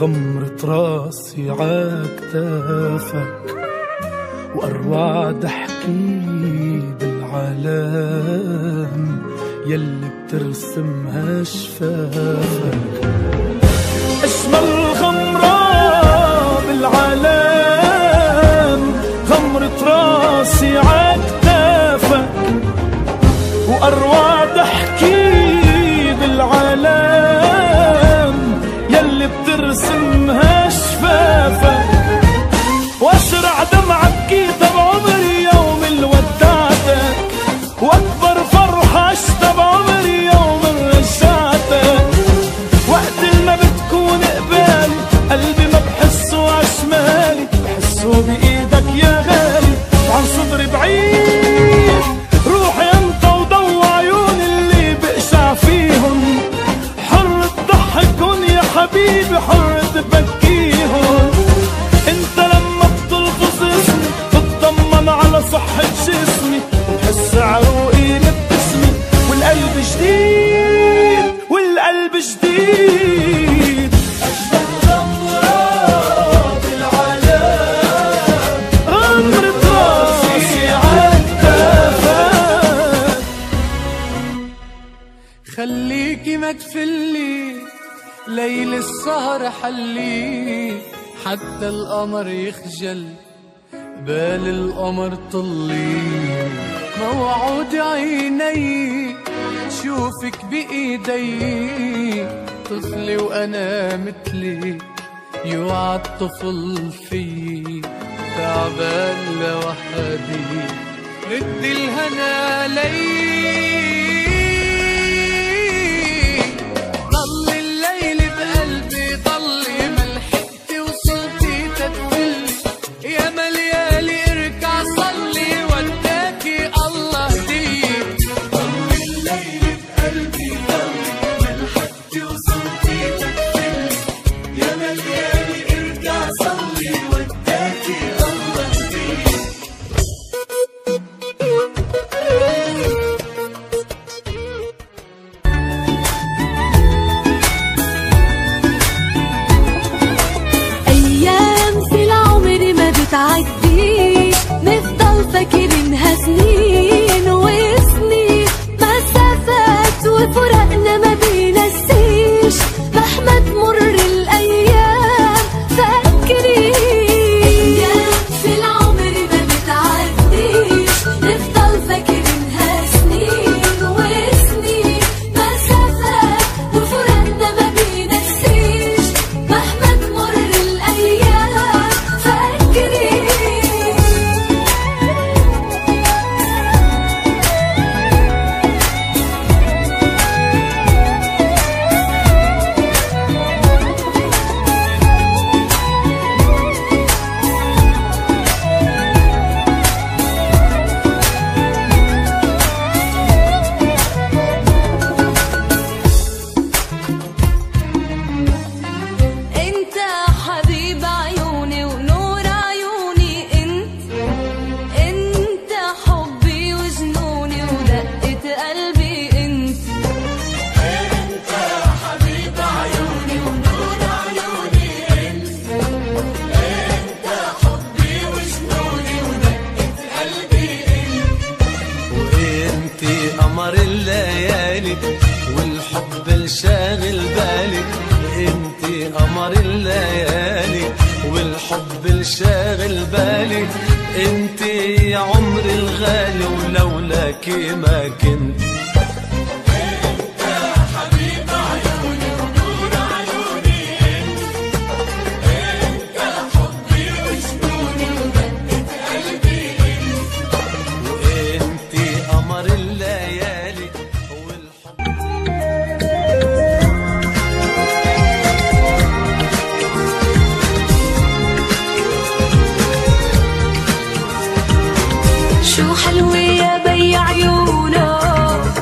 غمرة راسي عكتافك وأروع ضحكي بالعالم يلي بترسمها شفافك. أجمل غمرة بالعالم غمرة راسي عكتافك وأروع ضحكي بالعالم يلي بترسمها شفافك. وأسرع دمعة بكيت بعمري يوم اللي ودعتك وأكبر فرحة عشت بعمري يوم رجعتك. وقت ما بتكون قبالي قلبي ما بحسه عشمالي بحسه بإيدك يا غالي وعن صدري بعيد. روحي انت وضو عيون اللي بقشع فيهم حر تضحكن يا حبيبي حر تبكيهم. انت لما بتلفظ اسمي بتطمن على صحة جسمي وبحس عروقي بتسمي والقلب جديد والقلب جديد. أجمل غمرة بالعالم غمرة راسي عكتافك. خليكي ما تفلي ليل السهر حلي حتى القمر يخجل بال القمر طلي. موعود عيني شوفك بإيدي طفلي وأنا مثلي يوعى الطفل في تعبان لوحدي ردي الهنا لي. ضل الليل بقلبي ضلي ملحقتي وصلتي تدفلي يا مليالي اركع صلي وداكي الله هديك. ضل الليل بقلبي ضلي ملحقتي وصلتي تدفلي يا مليالي اركع صلي وداكي الله هديك. تعديش نفضل فاكرينها سنين وسنين مسافات وفراقنا ما بينسيش مهما تمر الأيام فاكرين. أيام في العمر ما بتعديش نفضل فاكرينها سنين وسنين مسافات وفراقنا ما بينسيش مهما تمر الأيام فاكرين. انت حبيب عيوني ونور عيوني انت حبي وجنوني ودقة قلبي انت حبيب عيوني ونور عيوني انت حبي وجنوني ودقة قلبي وانتي قمر الليالي والحب الشاغل بالي. انتي قمر الليالي والحب الشاغل بالي. انتي يا عمري الغالي ولولاكي ما كنت. حبيب عيوني ونور عيوني انت حبي وجنوني ودقة قلبي وانتي قمر الليالي والحب. شو حلوة يا بي عيونك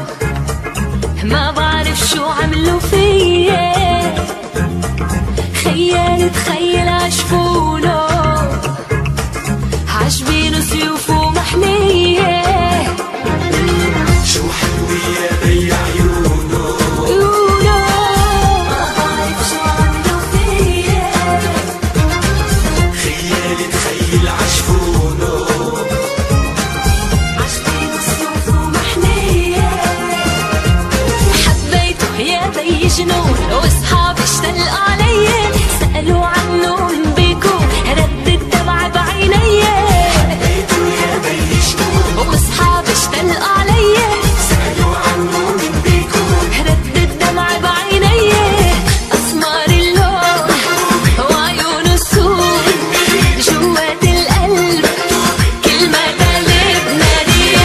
يجنون واصحاب اشتلقوا علي سألوا عنه من بيكون ردت دمعة بعيني حبيته يا بيشنون واصحاب اشتلقوا علي سألوا عنه من بيكون ردت دمعة بعيني أسمر اللون وعيونه السود جوات القلب كلمة قلب نارية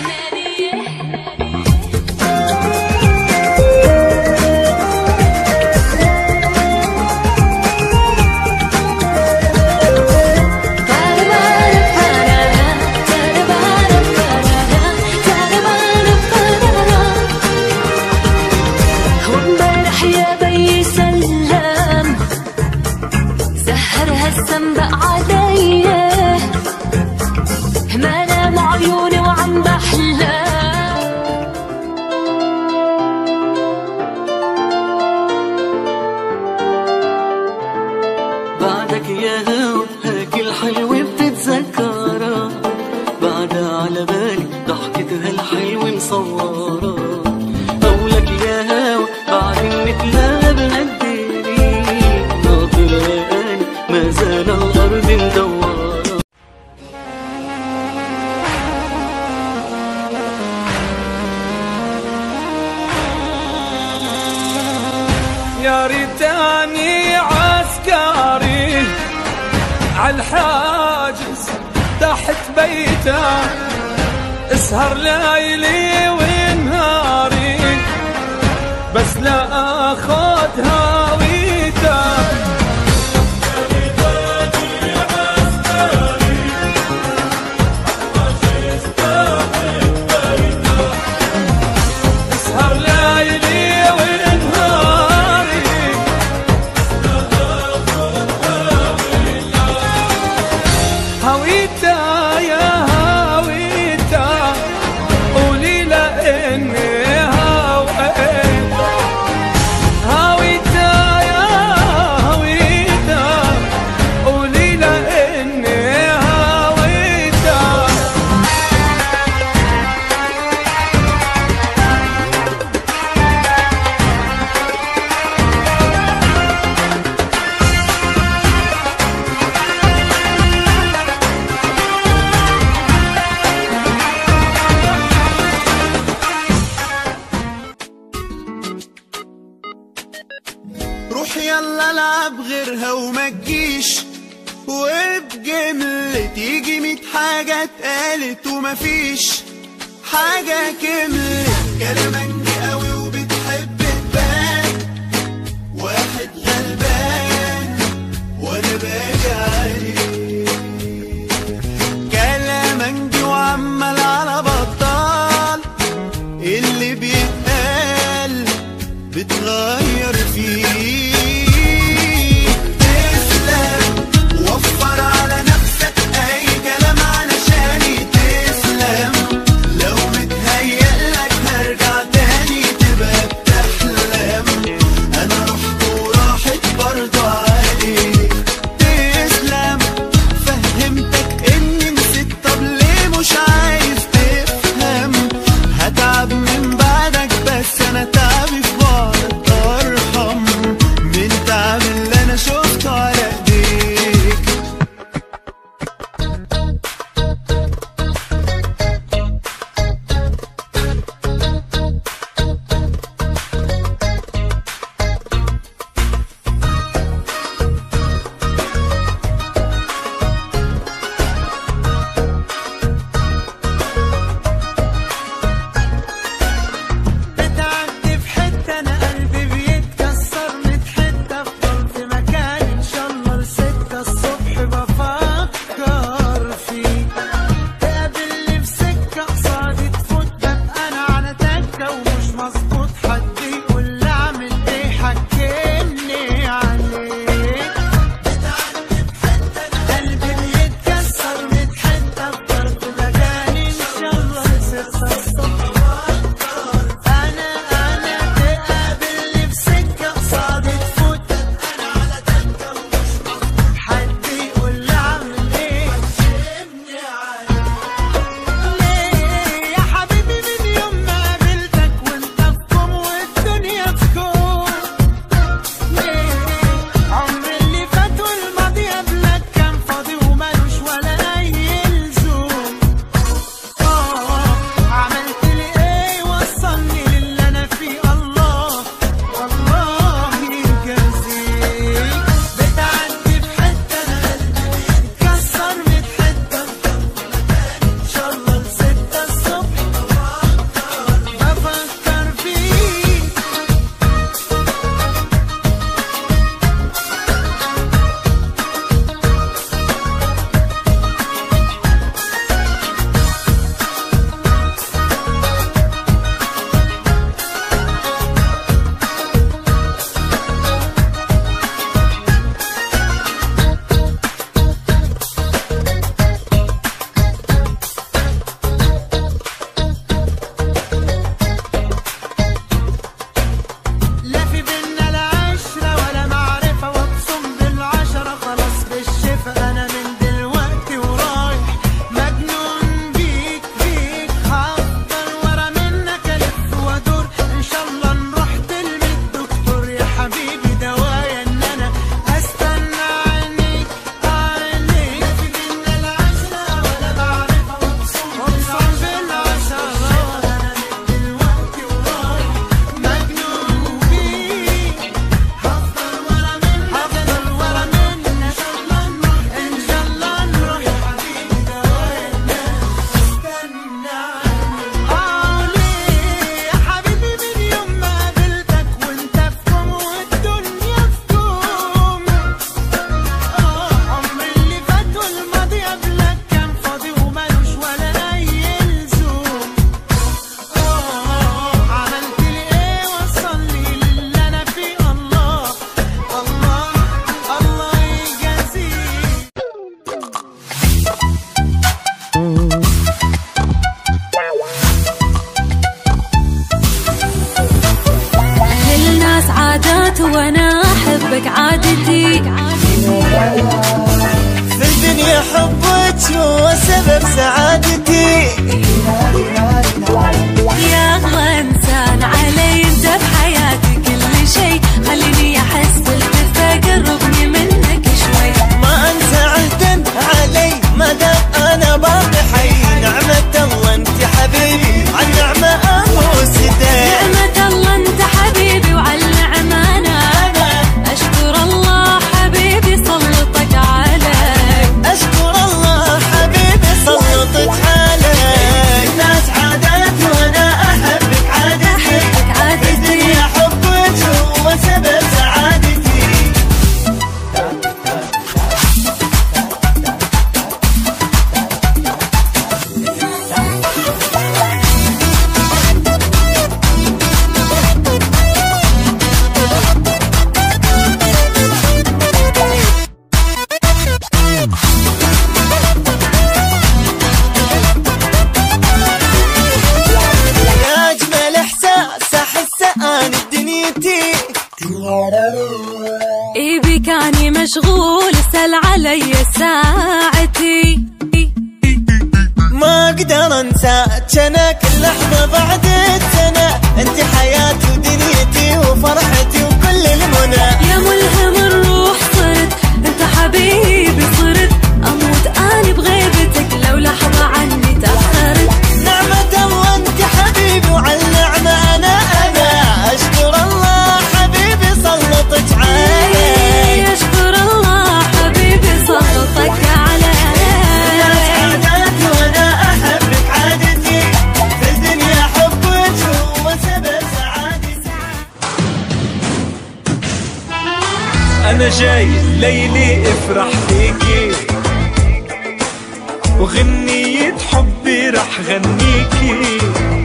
وامبارح يا بي سلام سهرها السنبق عليا ما نام عيوني وعم بحلم بعدك يا هوا هاك الحلوة بتتذكرها بعدها على بالي ضحكتها الحلوة مصورة قولك يا هوا بعد نتلاقى بنقدري ناطرة أنا ما زال الأرض مدورة يا ريتاني عسكري عالحاجز تحت بيته اسهر ليلي ونهاري بس لا اخذ هاويته اسهر ليلي ونهاري هويته يا هويته قولي لاني هويت هويته يا هويته قولي لاني هويته روح يلا العب غيرها وما تجيش وبجملة تيجي 100 حاجة اتقالت ومفيش حاجة كملت كلامك دي قوي وبتحب تبان واحد غلبان وانا باجي عليه كلامك دي وعمال على بطال اللي بيتقال بتغير فيه تسلم وفر على نفسك اي كلام علشان تسلم لو متهيألك هرجع تاني تبقى بتحلم انا رحت وراحت برضو عليك تسلم فهمتك اني نسيت طب ليه مش عايز تفهم هتعب من بعدك بس انا تعبي في بعدك ارحم سعادات وانا احبك عادتي. في الدنيا حبك هو سبب سعادتي. يا اغلى انسان علي انت بحياتي كل شيء، خليني احس بالدفى قربني منك شوي. ما انسى عهدا علي ما دام انا باقي حي. نعمة الله انت حبيبي عن نعمة ابوس يدي. نعمة الله انت حبيبي وعلى النعمة انا اشكر الله حبيبي سلطك علي. اشكر الله حبيبي سلطك علي. الناس عادات وانا احبك عادتي. في الدنيا حبك هو سبب سعادتي. يا اجمل احساس احسه انا بدنيتي. اي بك اني مشغول اسال علي ساعتي. ما اقدر انساك انا كل لحظه بعد السنه. انت حياتي ودنيتي وفرحتي وكل المنى. يا ملهم الروح صرت انت حبيبي صرت اموت اني بغيبتك لو لحظه عني تاخرت. نعمة الله انت حبيبي وعلى النعمة انا اشكر الله حبيبي سلطك علي. اشكر الله حبيبي سلطك علي. عاداتي وانا احبك عادتي. في الدنيا حبك هو سبب سعادتي. أنا جاي ليلي افرح فيكي، وغنية حبي رح غنيكي،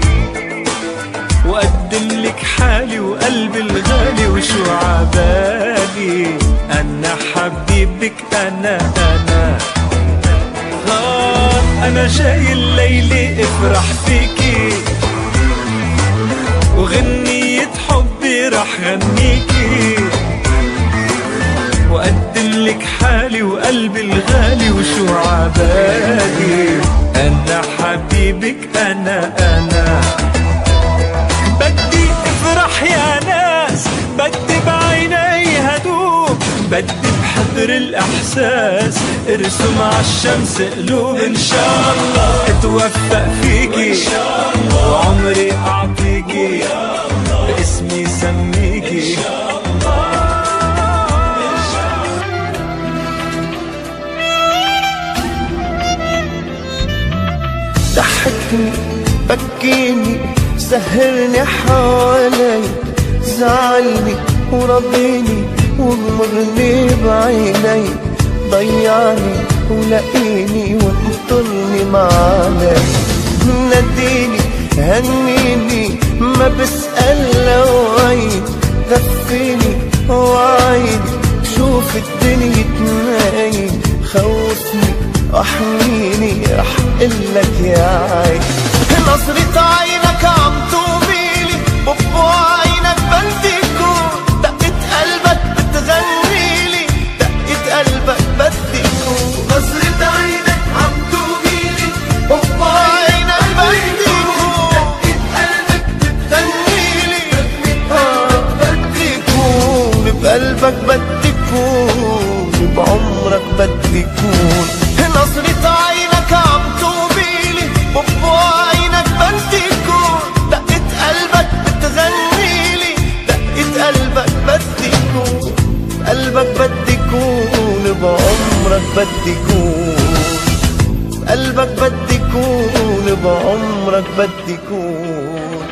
وأقدم لك حالي وقلبي الغالي وشو عبالي. أنا حبيبك أنا أنا جاي الليلة افرح فيكي، وغنية حبي رح غنيكي، وأقدم لك حالي وقلبي الغالي وشو عبالي. أنا حبيبك أنا بدي افرح يا ناس، بدي بعيني هدوء، بدي بحضر الإحساس ارسم عالشمس قلوب. إن شاء الله اتوفق فيكي وعمري أعطيكي باسمي سميكي. ضحكني بكيني سهرني حوالي، زعلني ورضيني وغمرني بعيني، ضيعني ولقيني وانطرني معانا. ناديني هنيني ما بسأل لوين، دفيني وعيني شوف الدنيا تنايم، خوفني احميني رح قلك يا عين. نظرة عينك عم توميلي وبعينك بدي كون، دقة قلبك بتغنيلي دقة قلبك بدي كون. نظرة عينك عم توميلي وبعينك بدي كون، دقة قلبك بتغنيلي بدي كون. بقلبك بدي كون بعمرك بدي كون. نظرة عينك عم توميلي وبعينك بدي كون، دقة قلبك بتغنيلي دقة قلبك بدي كون. قلبك بدي كون بعمرك بدي كون. قلبك بدي كون بعمرك بدي كون.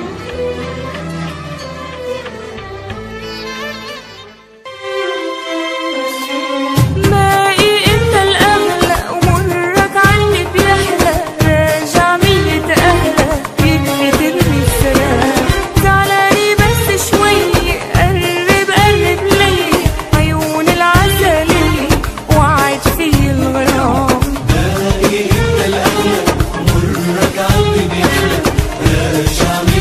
مرك عندي بيحلى، راجع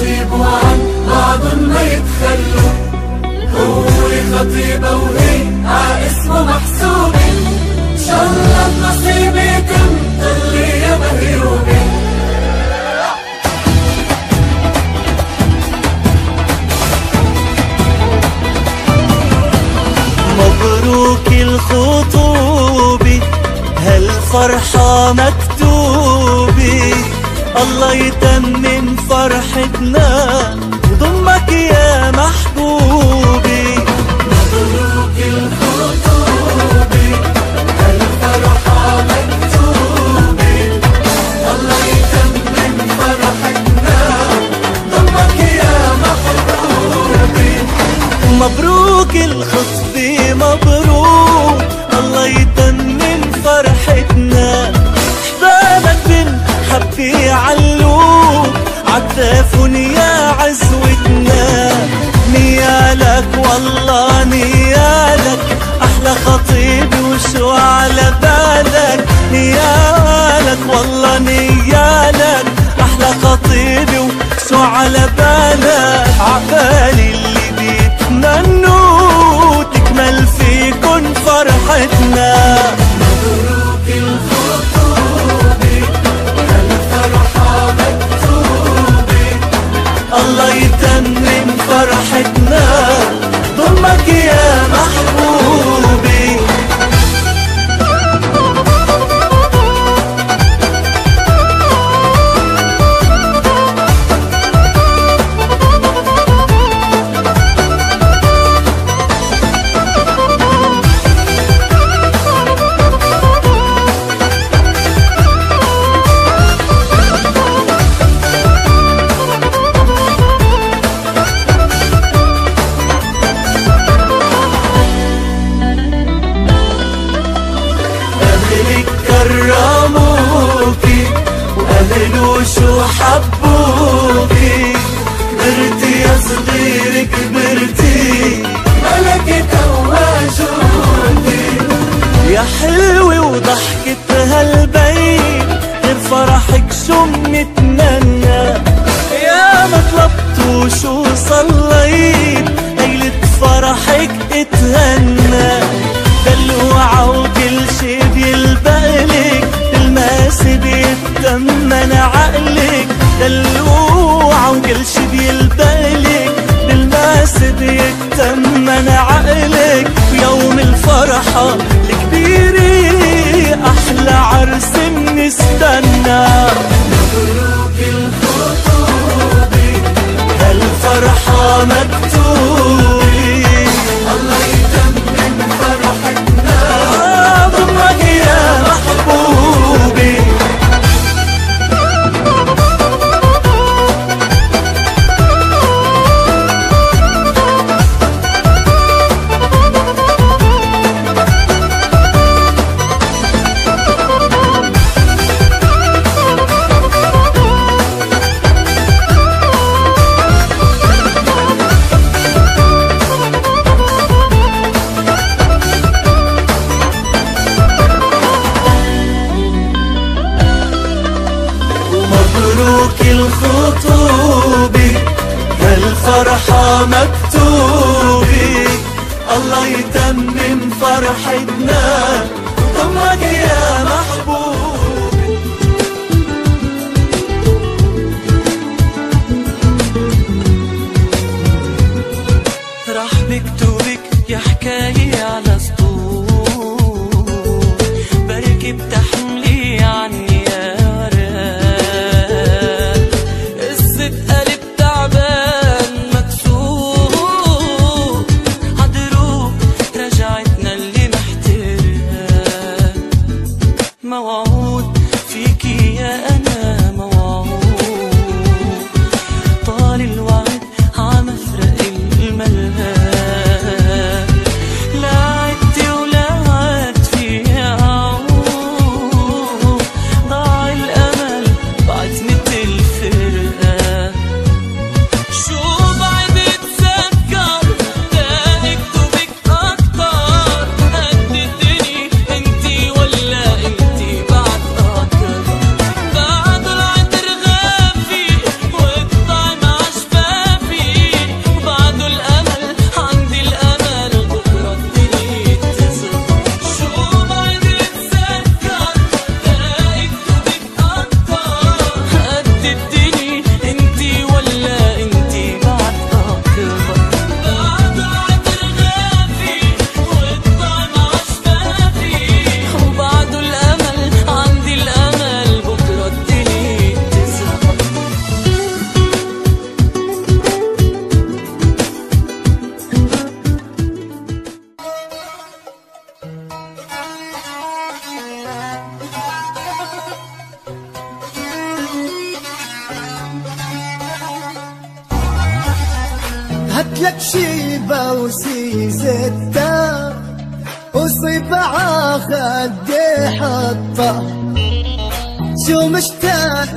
نصيب وعن بعض ما يتخلوا، هو خطيبة وهي اسمه محسوب، إن شاء الله النصيب يتم ضلي يا مهيوبي. مبروك الخطوبة هالفرحة مكتوبة، الله يتمم فرحتنا وضمك يا محبوبي. مبروك الخطوبة هالفرحة مكتوبة، الله يتمم فرحتنا ضمك يا محبوبي. مبروك الخطبة مبروك، الله يتمم فرحتنا، احبابك بنحب يعلوك عالتافون يا عزوتنا. نيالك والله نيالك احلى خطيب وشو على بالك، نيالك والله نيالك احلى خطيب وشو على بالك. عبالي اللي بيتمنوا تكمل فيكن فرحتنا. مبروك الخطوبة هالفرحة مكتوبة، الله يتمم فرحتنا ضمك يا محبوبي. كرموكي وأهله شو حبوكي، كبرتي يا صغير كبرتي ملكة وجودي. يا حلوة وضحكة هالبيت غير فرحك شو منتمنى. يا ما طلبت وشو صليت ليلة فرحك اتهنى. دلوعة وكل شي بيلبقلك الماس بيتمن عقلك، دلوعة وكل شي بيلبقلك بالماس بيتمن عقلك. ويوم الفرحة الكبيرة أحلى عرس بنستنى. مبروك الخطوبة هالفرحة مكتوبة، الله يتمم فرحتنا ضمك يا محبوبي. مبروك الخطوبة هالفرحة مكتوبة، الله يتمم فرحتنا ضمك يا محبوبي. راح بكتبك يا حكاية على سطور، بركي بتحملي عني يا وراد، قصة قلب تعبان مكسور، عدروب رجعتنا اللي محترها. موعود فيكي يا أنا موعود، طال الوعد عمفرق الملهى، لا عدتي ولا عاد في عود، ضاع الأمل بعد مثل فرقة. شو بعد اتذكر تاني اكتبك أكتر، هددتني انتي ولا انتي بعد أكتر، بعد العطر غافي والطعم عالشوق هاتلك شيبة وسيزتة وصيب عخدي حطة، شو مشتاق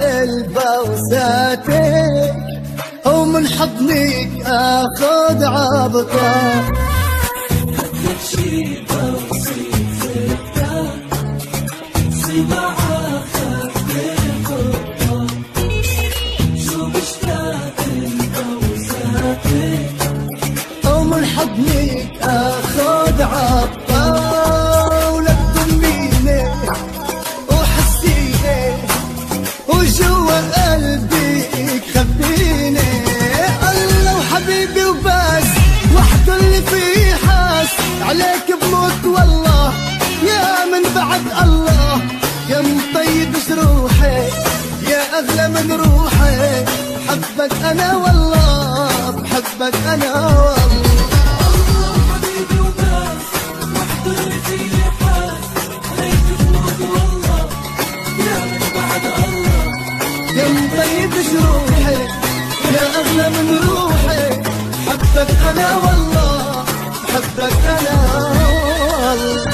لبوساتك ومن حضنك اخذ عبطة. هاتلك شيبة وسيزتة صيب عخدي حطة، شو مشتاق لبوساتك ومن حضنك اخذ عبطة. ولك تميني وحسيني وجوا قلبي خبيني، الله وحبيبي وبس وحده اللي فيه حاس عليك بموت والله يا من بعد الله، يا مطيب جروحي يا اغلى من روحي، بحبك انا والله بحبك انا والله. حبيبي وبس وحده اللي فيه حاس عليك بموت والله يا من بعد الله، يا مطيب جروحي يا اغلى من روحي، بحبك انا والله بحبك انا والله.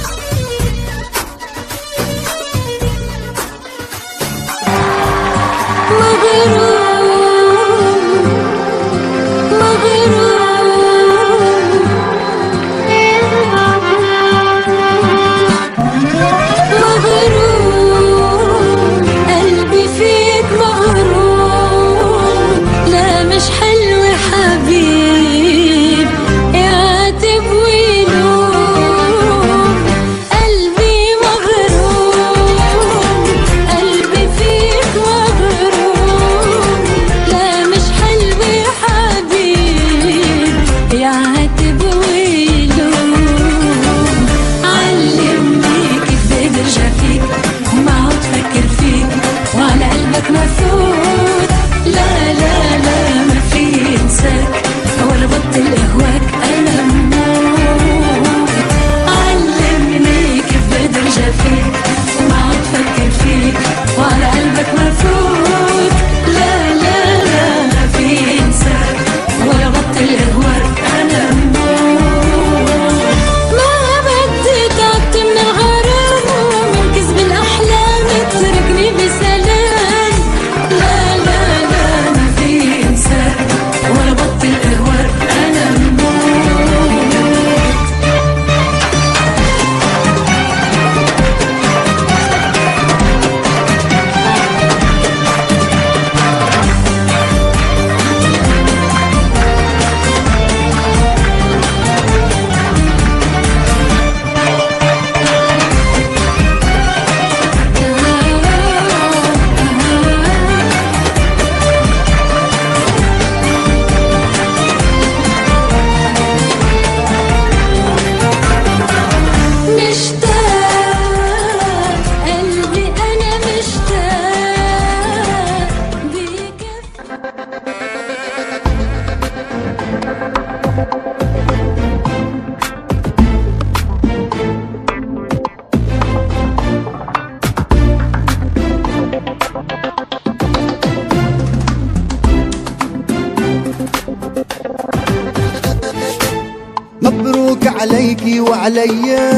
مبروك عليكي وعليا،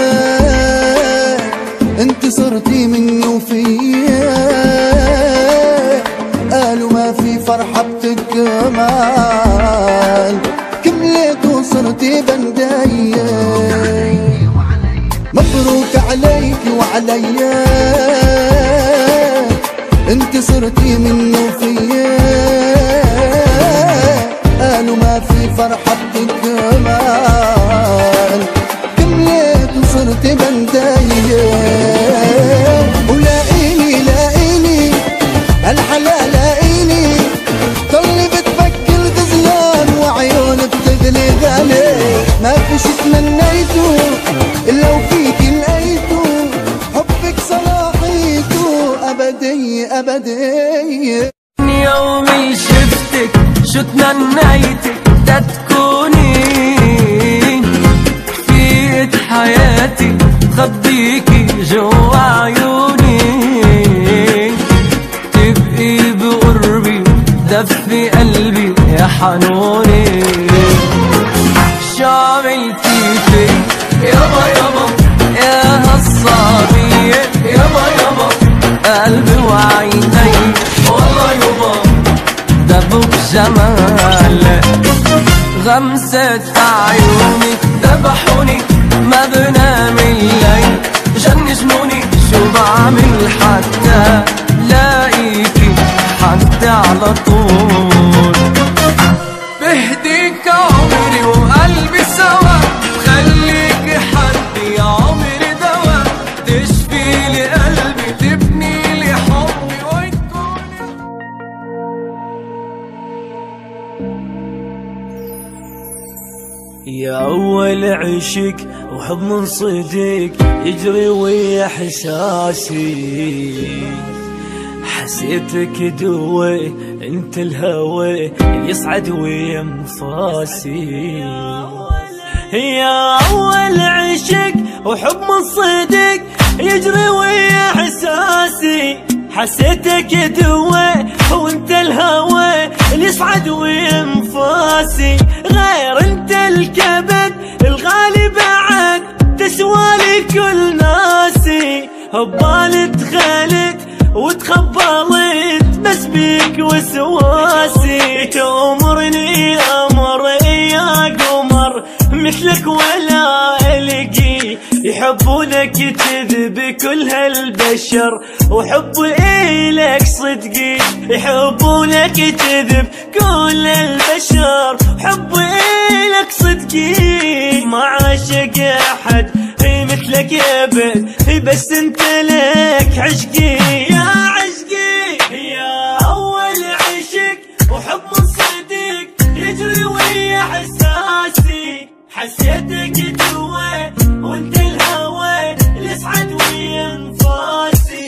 انت صرتي مني وفيا، قالوا ما في فرحة بتكمل، كملت وصرتي بندايا. مبروك عليكي وعليا، انت صرتي مني وفيا، قالوا ما في فرحة بتكمل، كملت وصرت بندايا. ولاقيني لاقيني الحلا لاقيني، ضلي بتفكر غزلان وعيون بتغلي غالي، ما في شي تمنيته الا وفيكي لقيته، حبك صلاحيته ابدي ابدي. يومي شفتك شو تمنيتك تكوني فيك حياتي، خبيكي جوا عيوني، تبقي بقربي دفي في قلبي يا حنوني. شامل كيفي يابا يابا يا هالصبية يابا يابا، قلبي وعيني والله يابا دبوا بجمالك. غمسة عيوني ذبحوني ما بنام الليل، جنوني شو بعمل حتى لاقيكي حتى على طول. بهديك عمري وقلبي سوا، خليكي حدي يا عمري دوا، تشفي لي قلبي تبني لي حبي وتكوني. يا أول عشق وحب من صديق يجري ويا إحساسي، حسيتك دوي انت الهوى يصعد ويا انفاسي. يا أول عشق وحب من صديق يجري ويا إحساسي، حسيتك دوي وانت الهوى اللي يصعد ويا انفاسي. غير انت الكبد الغالي بعد تسوالي كل ناسي، هبالي دخلت وتخبلت بس بيك وسواسي. تأمرني أمر يا قمر مثلك ولا ألقي، يحبونك تذب كل هالبشر وحبي إلك صدقي. يحبونك تذب كل البشر وحبي إلك صدقي. ما عاشق أحد مثلك يا بنت، بس انت لك عشقي يا عشقي. يا أول عشق وحب من صديق يجري ويا إحساسي، حسيتك دوي وانت الهوى اللي يصعد ويا انفاسي.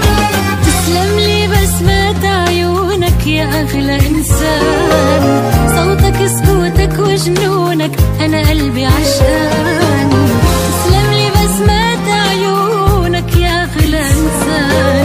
يا أغلى إنسان صوتك سكوتك وجنونك أنا قلبي عشقان. تسلم لي بسمة عيونك يا أغلى إنسان.